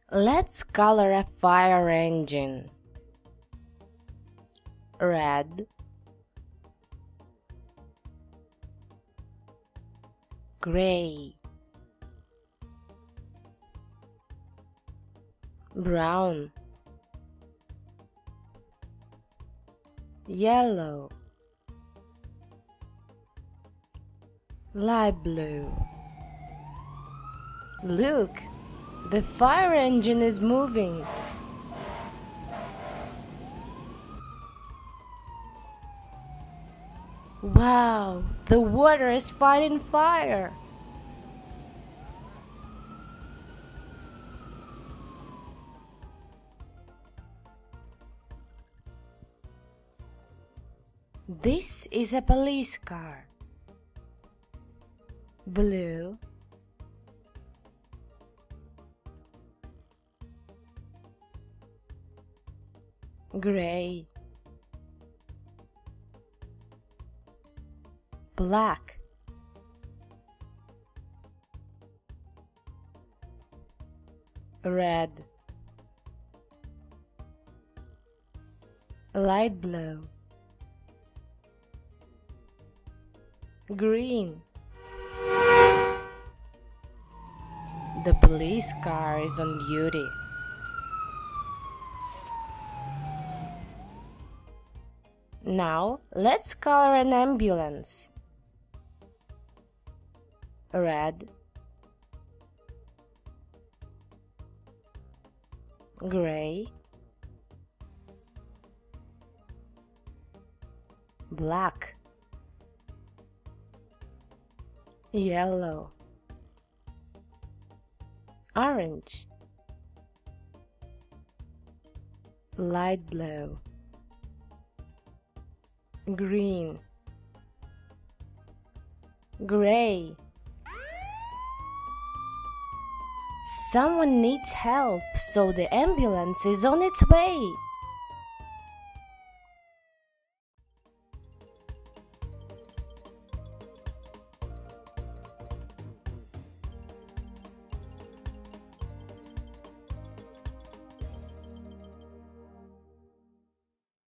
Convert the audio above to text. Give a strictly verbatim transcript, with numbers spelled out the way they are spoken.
Let's color a fire engine. Red, gray, brown, yellow, light blue. Look, the fire engine is moving. Wow, the water is fighting fire. This is a police car. Blue, gray, black, red, light blue, green. The police car is on duty. Now, let's color an ambulance. Red, gray, black, yellow, orange, light blue, green, gray. Someone needs help, so the ambulance is on its way.